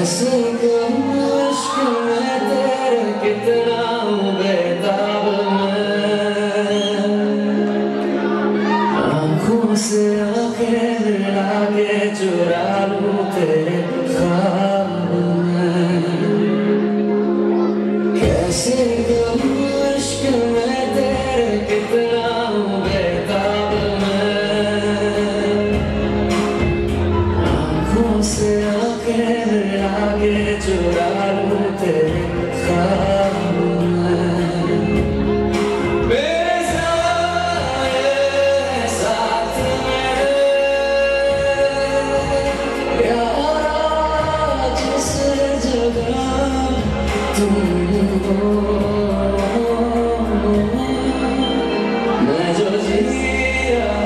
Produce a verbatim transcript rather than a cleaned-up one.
कैसे कहूँ इश्क में तेरे कितना हूँ बेताब मैं, आँखों से आँखें मिला के चुरा लूँ तेरे ख्वाब में। कैसे कहूँ इश्क में तेरे कितना हूँ बेताब मैं, आँखों से आँखें मिला के चुरा लूँ तेरे ख्वाब में। मेरे साए साथ मेरे यारा जिस जगह तुम हो, मैं जो जी रहा